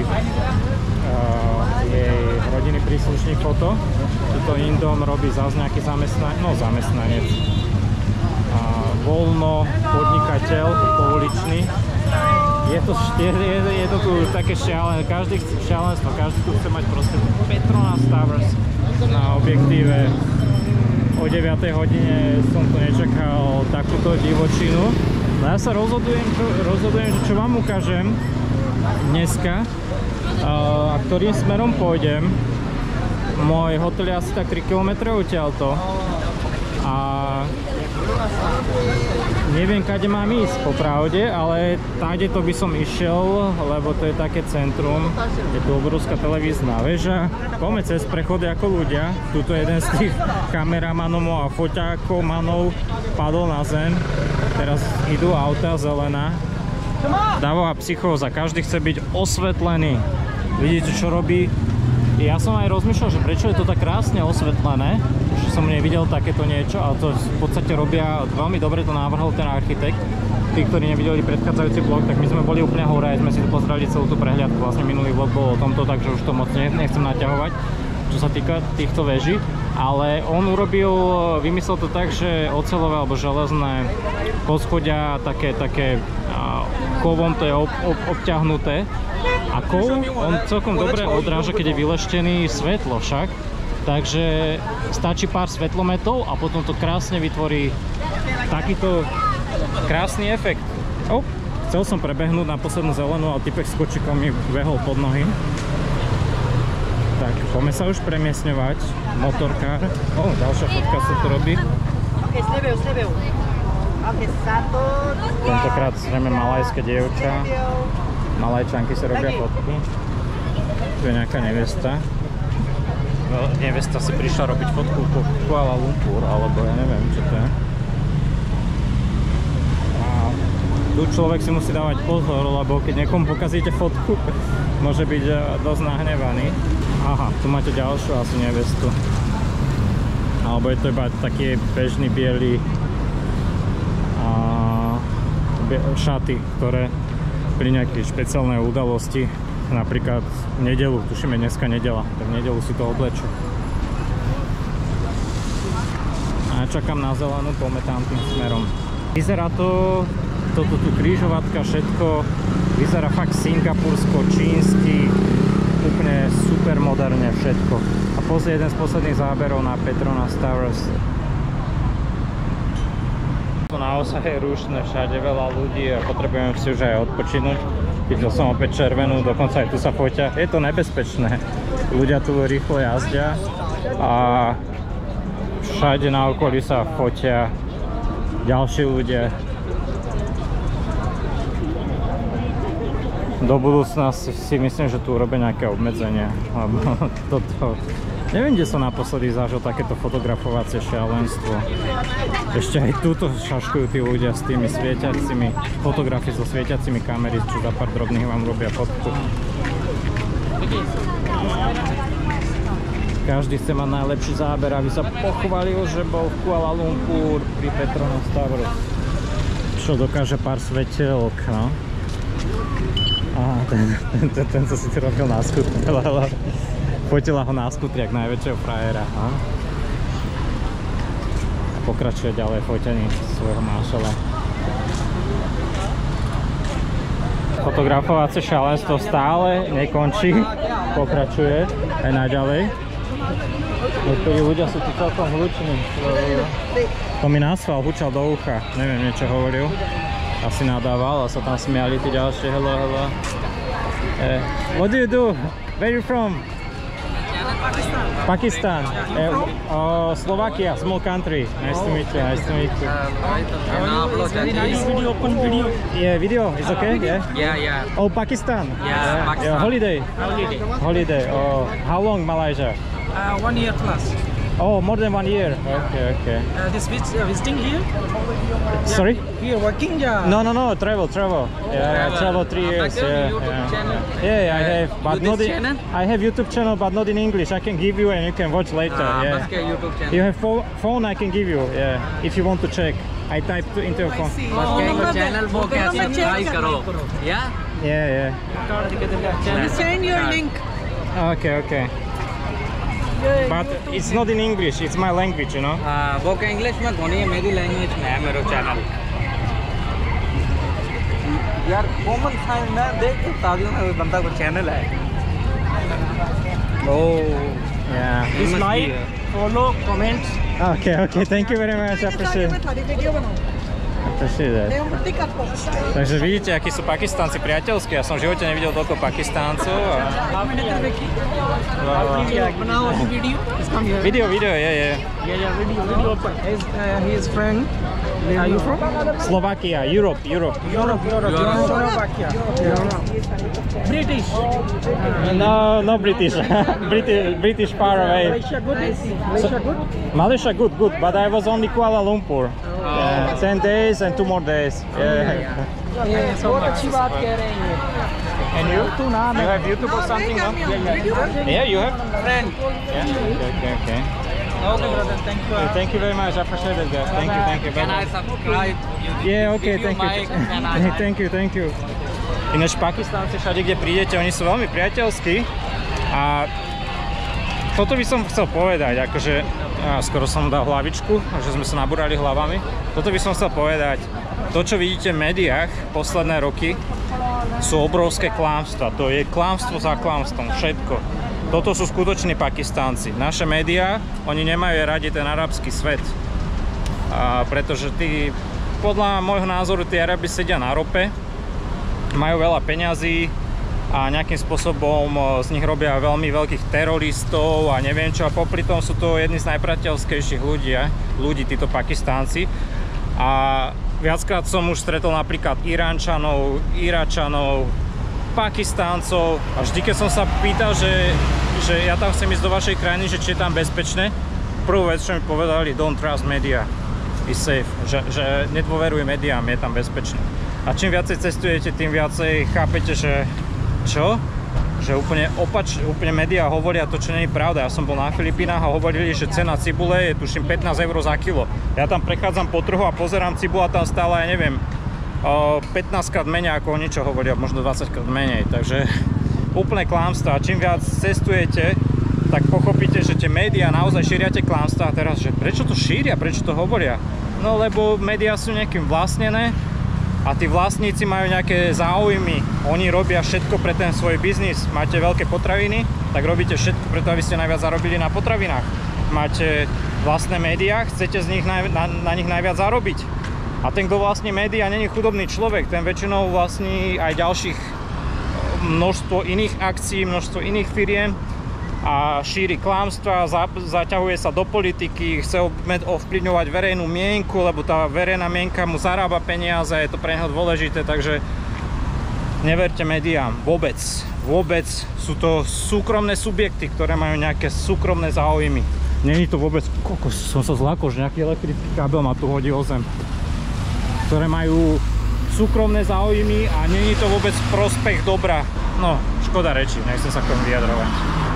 jej rodinný príslušník foto. Tuto Indom robí zase nejaký zamestnanec. Voľno, podnikateľ, pouličný. Je to tu také šialené, každý chce šialenstvo, každý tu chce mať proste Petronas Towers na objektíve. O 9 hodine som tu nečakal takúto divočinu. No ja sa rozhodujem, že čo vám ukážem dneska a ktorým smerom pôjdem. Môj hotel je asi tak 3 km odtiaľto a neviem, kade mám ísť popravde, ale táde to by som išiel, lebo to je také centrum, je tu obrovská televízna väža. Poďme cez prechody ako ľudia. Tuto jeden z tých kameramanov a foťákov padol na zem. Teraz idú auta zelená. Dávová psychóza, každý chce byť osvetlený. Vidíte, čo robí? Ja som aj rozmýšľal, že prečo je to tak krásne osvetlené, že som nevidel takéto niečo, ale to v podstate robia veľmi dobre, to navrhol ten architekt. tí, ktorí nevideli predchádzajúci vlog, tak my sme boli úplne hore, aj sme si tu pozreli celú tú prehliadku, vlastne minulý vlog bol o tomto, takže už to moc nechcem naťahovať, čo sa týka týchto veží. Ale on vymyslel to tak, že oceľové alebo železné poschodia také kovom to je obťahnuté a kov on celkom dobre odráža, keď je vyleštený svetlo však, takže stačí pár svetlometov a potom to krásne vytvorí takýto krásny efekt. Chcel som prebehnúť na poslednú zelenú, ale typek s kočikom mi behol pod nohy. Tak, poďme sa už premiesňovať. Motorkár. Ďalšia fotka sa tu robí. Tentokrát zrejme malajské dievča. Malajčanky sa robia fotky. Tu je nejaká nevesta. Nevesta si prišla robiť fotku po Kuala Lumpur, alebo ja neviem, čo to je. A tu človek si musí dávať pozor, lebo keď niekomu pokazíte fotku, môže byť dosť nahnevaný. Aha, tu máte ďalšiu asi nevestu. Alebo je to iba taký bežný biely šaty, ktoré pri nejakej špeciálnej udalosti, napríklad v nedeľu, tušíme dneska nedeľa, tak v nedeľu si to oblečú. A ja čakám na zelenú, poďme tam tým smerom. Vyzerá to, toto tu križovatka, všetko, vyzerá fakt singapursko, čínsky, úplne super moderne všetko. A pozrie jeden z posledných záberov na Petronas Towers. To naozaj je rušné, všade veľa ľudí a potrebujem si už aj odpočinúť. Videl som opäť červenú, dokonca aj tu sa fotia. Je to nebezpečné. Ľudia tu rýchlo jazdia a všade na okolí sa fotia ďalší ľudia. Do budúcna si myslím, že tu urobia nejaké obmedzenia, lebo toto... Neviem, kde som naposledy zažil takéto fotografovacie šialenstvo. Ešte aj túto šaškujú tí ľudia s tými svietiacimi fotografi so svietiacimi kamery, čo za pár drobných vám robia fotku. Každý chce mať najlepší záber, aby sa pochválil, že bol v Kuala Lumpur pri Petronas Towers. Čo dokáže pár svetelok, no? Aha, ten co si robil na skutri, fotila ho na skutri jak najväčšieho frajera. A pokračuje ďalej fotení svojho mášala. Fotografovacie šialenstvo stále nekončí, pokračuje aj naďalej. Niektorí ľudia sú tu celkom hluční. To mi násval, hučal do ucha, neviem, niečo hovoril. Asi nadával a sa tam smiali tí ďalšie. Hello, hello. What do you do? Where are you from? Pakistan. Slovakia, small country. Nice to meet you. Nice to meet you. Video. Yeah, video. It's okay? Yeah. Yeah. Oh, Pakistan. Yeah, Pakistan. Holiday. Oh, how long Malaysia? 1 year plus. Oh, more than 1 year. Okay. This visiting here? Sorry? Here working? No. Travel. Yeah, travel 3 years. YouTube channel? Yeah, I have, but YouTube not in. channel? I have YouTube channel, but not in English. I can give you, and you can watch later. Yeah. YouTube channel. You have phone? I can give you. Yeah, if you want to check. I typed into your phone. channel वो कैसे subscribe करो? Yeah. Send your link. Okay. But it's not in English. It's my language, you know. वो क्या English में धोनी है मेरी language में है मेरा channel. यार कॉमन साइन ना देख तादियों में बंदा को channel है. Oh. Yeah. This like, follow, comments. Okay. Thank you very much. I appreciate that. Takže vidíte, akí sú Pakistánci priateľskí. Ja som v živote nevidel toľko Pakistáncov. Video, yeah. Video open. He is friend. Are you from? Slovakia, Europe. Slovakia. British. No British. British far away. Malaysia good. But I was only Kuala Lumpur. 10 days and 2 more days. बहुत अच्छी बात कह रहे हैं. And you? You have YouTube or something? No? Yeah, you have? Friend. Yeah. Okay. Okay, brother. Thank you. Thank you very much. I appreciate it, guys. Thank you. Can I Bye-bye. subscribe? Yeah, okay, Give you thank you. mic, can I- Thank you. Ináč Pakistánci všade, kde prídete, oni sú veľmi priateľskí a toto by som chcel povedať, akože skoro som dal hlavičku, že sme sa nabúrali hlavami. Toto by som chcel povedať, to čo vidíte v médiách posledné roky sú obrovské klamstvá, to je klamstvo za klamstvom, všetko. Toto sú skutoční Pakistánci. Naše médiá, oni nemajú radi ten arabský svet, pretože podľa môjho názoru tí Arabi sedia na rope, majú veľa peňazí a nejakým spôsobom z nich robia veľmi veľkých teroristov a neviem čo, a popri tom sú to jedni z najpriateľskejších ľudí títo Pakistánci. A viackrát som už stretol napríklad Iránčanov, Iračanov, Pakistáncov a vždy keď som sa pýtal, že ja tam chcem ísť do vašej krajiny, že či je tam bezpečné, prvú vec, čo mi povedali, don't trust media, is safe, že nedôveruj médiám, je tam bezpečné. A čím viacej cestujete, tým viacej chápete, že čo? Že úplne médiá hovoria to, čo nie je pravda. Ja som bol na Filipínach a hovorili, že cena cibule je tuším 15 € za kilo. Ja tam prechádzam po trhu a pozerám, cibula tam stála, ja neviem, 15 krát menej ako oni čo hovoria, možno 20 krát menej, takže úplne klamstvá. Čím viac cestujete, tak pochopíte, že tie médiá naozaj šíria tie klamstvá. A teraz, že prečo to šíria, prečo to hovoria? No lebo médiá sú nejakým vlastnené a tí vlastníci majú nejaké záujmy. Oni robia všetko pre ten svoj biznis. Máte veľké potraviny, tak robíte všetko preto, aby ste najviac zarobili na potravinách. Máte vlastné médiá, chcete z nich na nich najviac zarobiť. A ten, kto vlastní médiá, není chudobný človek, ten väčšinou vlastní aj ďalších množstvo iných akcií, množstvo iných firiem a šíri klamstvá, zaťahuje sa do politiky, chce ovplyvňovať verejnú mienku, lebo tá verejná mienka mu zarába peniaze, je to pre neho dôležité, takže neverte médiám, vôbec. Sú to súkromné subjekty, ktoré majú nejaké súkromné záujmy. Není to vôbec, som sa zlákol, že nejaký elektrický kábel ma tu hodí o zem. Ktoré majú súkromné záujmy a není to vôbec prospech dobra. No, škoda reči, nechcem sa k tomu vyjadrovať.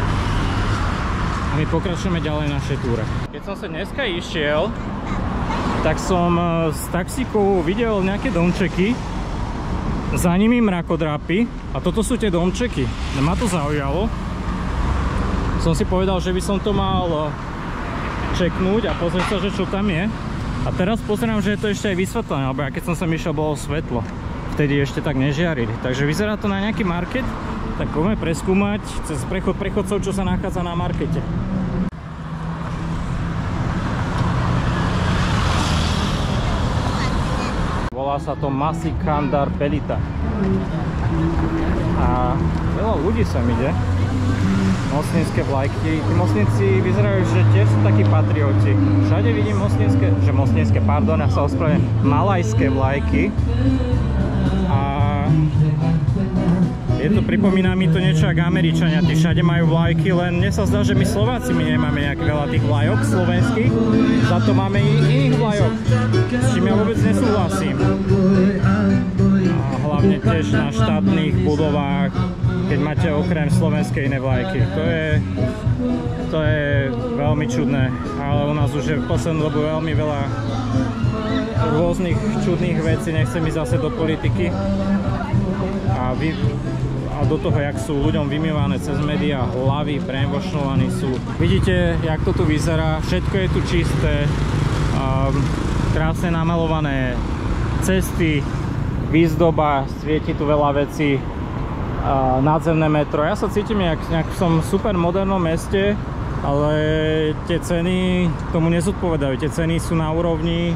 A my pokračujeme ďalej na našej túre. Keď som sa dneska išiel, tak som z taxíkov videl nejaké domčeky, za nimi mrakodrapy a toto sú tie domčeky. Ma to zaujalo. Som si povedal, že by som to mal čeknúť a pozrieť sa, že čo tam je. A teraz pozerám, že je to ešte aj vysvetlené, lebo ja keď som sem išiel, bolo svetlo. Vtedy ešte tak nežiarili. Takže vyzerá to na nejaký market, tak poďme preskúmať cez prechod prechodcov, čo sa nachádza na markete. Volá sa to Masikandar Pelita. A veľa ľudí sem ide. Moslimské vlajky. Tí moslimci vyzerajú, že tiež sú takí patrioti. Všade vidím ja sa ospravedlňujem, malajské vlajky. A pripomína mi to niečo ako Američania. Tí všade majú vlajky, len mne sa zdá, že my Slováci nemáme nejak veľa tých vlajok slovenských. Za to máme i iných vlajok, s čím ja vôbec nesúhlasím. A hlavne tiež na štátnych budovách, keď máte okrem slovenskej iné vlajky. To je veľmi čudné, ale u nás už je v poslednú dobu veľmi veľa rôznych čudných vecí, nechcem ísť zase do politiky a do toho, jak sú ľuďom vymývané cez médiá hlavy, brainwashovaní sú. Vidíte, jak to tu vyzerá, všetko je tu čisté, krásne namalované cesty, výzdoba, svieti tu veľa vecí. Nadzemné metro. Ja sa cítim, jak som v super modernom meste, ale tie ceny tomu nezodpovedajú. Tie ceny sú na úrovni,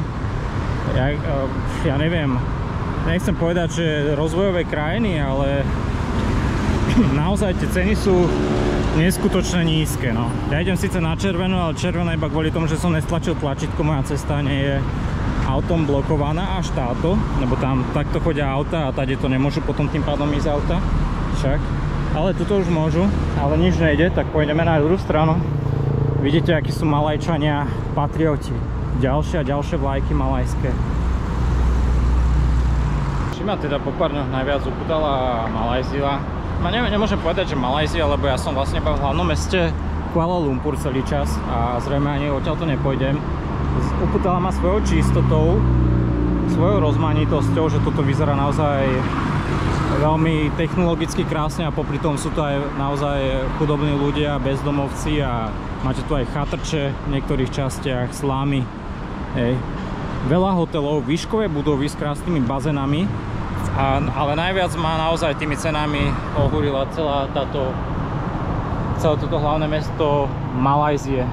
ja neviem, nechcem povedať, že rozvojové krajiny, ale naozaj tie ceny sú neskutočne nízke. No. Ja idem síce na červenú, ale červená iba kvôli tomu, že som nestlačil tlačítko, moja cesta nie je autom blokovaná až táto, lebo tam takto chodia auta a tady to nemôžu potom tým pádom ísť auta. Však. Ale tuto už môžu, ale nič nejde, tak pôjdeme na druhú stranu. Vidíte, akí sú Malajčania patrioti. Ďalšie a ďalšie vlajky malajské. Či ma teda po pár dňoch najviac upútala Malajzia? Nemôžem povedať, že Malajzia, lebo ja som vlastne v hlavnom meste Kuala Lumpur celý čas a zrejme ani odtiaľ to nepôjdem. Upútala ma svojou čistotou, svojou rozmanitosťou, že toto vyzerá naozaj veľmi technologicky krásne a popri tom sú to aj naozaj chudobní ľudia, bezdomovci a máte tu aj chatrče v niektorých častiach, slámy. Hej. Veľa hotelov, výškové budovy s krásnymi bazénami, ale najviac ma naozaj tými cenami ohúrila celé toto hlavné mesto Malajzie.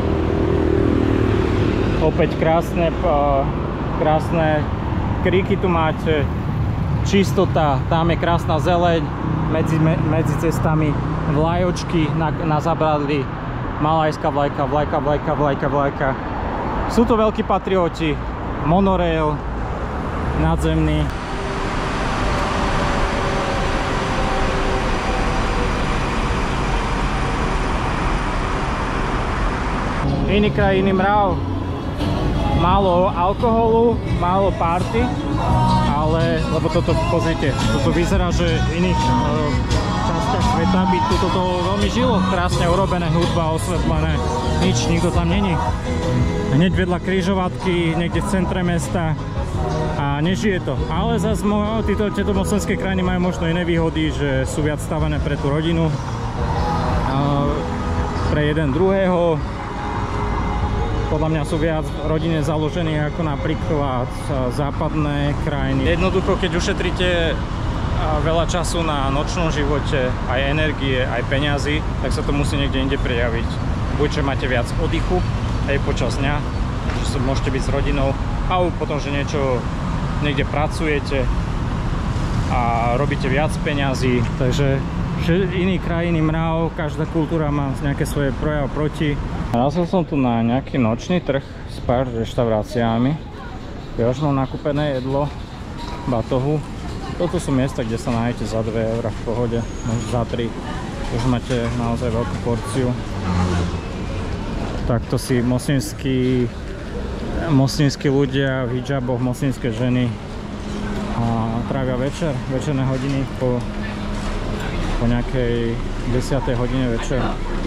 Opäť krásne kríky tu máte, čistota, tam je krásna zeleň, medzi cestami vlajočky na zabradli, malajská vlajka, vlajka. Sú to veľkí patrioti, monorail, nadzemný. Iný kraj, iný mrav. Málo alkoholu, málo party, ale, lebo toto, pozrite, toto vyzerá, že v iných častiach sveta by toto veľmi žilo, krásne urobené, hudba, osvetlené, nič, nikto tam není. Hneď vedľa križovatky, niekde v centre mesta a nežije to. Ale zase tieto moslimské krajiny majú možno iné výhody, že sú viac stavané pre tú rodinu, pre jeden druhého. Podľa mňa sú viac rodine založení ako napríklad západné krajiny. Jednoducho, keď ušetríte veľa času na nočnom živote, aj energie, aj peňazí, tak sa to musí niekde inde prejaviť. Buď, že máte viac oddychu aj počas dňa, že môžete byť s rodinou, a potom, že niekde pracujete a robíte viac peňazí. Takže iný krajiny, mrav, každá kultúra má nejaké svoje pro a proti. Narazil som tu na nejaký nočný trh s pár reštauráciami. Ja už mám nakúpené jedlo, batohu. Toto sú miesta, kde sa nájdete za 2 € v pohode, možno za 3. Už máte naozaj veľkú porciu. Takto si moslimskí ľudia v hidžaboch, moslimské ženy trávia večerné hodiny po nejakej 10. hodine večer.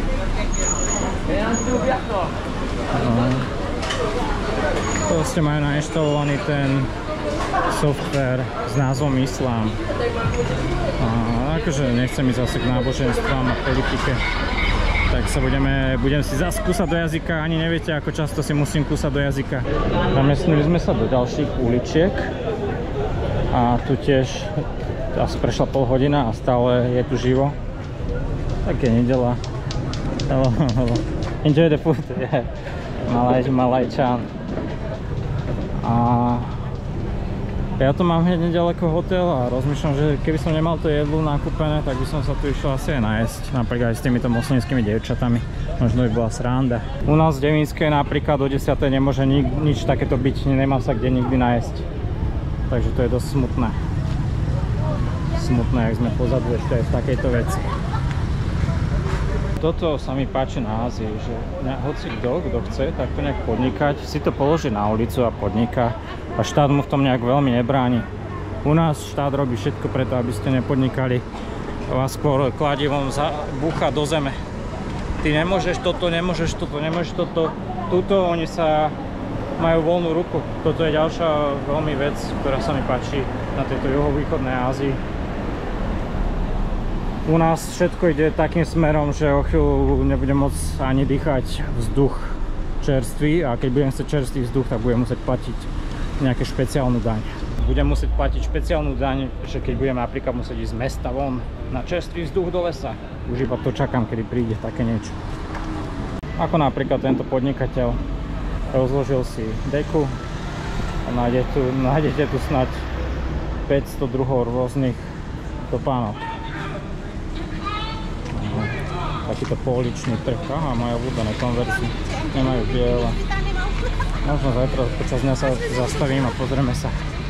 Proste majú nainštalovaný ten software s názvom Islám. Akože nechcem ísť zase k náboženstvám a politike, tak sa budem si zase kúsať do jazyka. Ani neviete, ako často si musím kúsať do jazyka. Namiestnili sme sa do ďalších uličiek a tu tiež asi prešla pol hodina a stále je tu živo. Tak je nedeľa. Hello. Enjoy the food. Yeah. Malajčan. A ja tu mám hneď nedaleko hotel a rozmýšľam, že keby som nemal to jedlo nakúpené, tak by som sa tu išiel asi aj nájsť. Napríklad aj s týmito moslimskými dievčatami. Možno by bola sranda. U nás v Devínskej napríklad do 10. nemôže nič takéto byť. Nemá sa kde nikdy nájsť. Takže to je dosť smutné. Smutné, ak sme pozadu ešte aj v takejto veci. Toto sa mi páči na Ázii, že hoci kto chce takto nejak podnikať, si to položí na ulicu a podniká a štát mu v tom nejak veľmi nebráni. U nás štát robí všetko preto, aby ste nepodnikali. Vás skôr kladivom búcha do zeme. Ty nemôžeš toto, nemôžeš toto. Tuto oni sa majú voľnú ruku. Toto je ďalšia veľmi vec, ktorá sa mi páči na tejto juhovýchodnej Ázii. U nás všetko ide takým smerom, že o chvíľu nebudem môcť ani dýchať vzduch čerstvý a keď budem chcieť čerstvý vzduch, tak budem musieť platiť nejakú špeciálnu daň. Budem musieť platiť špeciálnu daň, že keď budem napríklad musieť ísť z mesta von na čerstvý vzduch do lesa. Už iba to čakám, kedy príde také niečo. Ako napríklad tento podnikateľ rozložil si deku a nájdete tu snať 500 druhov rôznych topánok. Takýto pouličný trh. Aha, majú obľúbené konverzy. Nemajú biele. Možno zajtra počas dňa sa zastavím a pozrieme sa.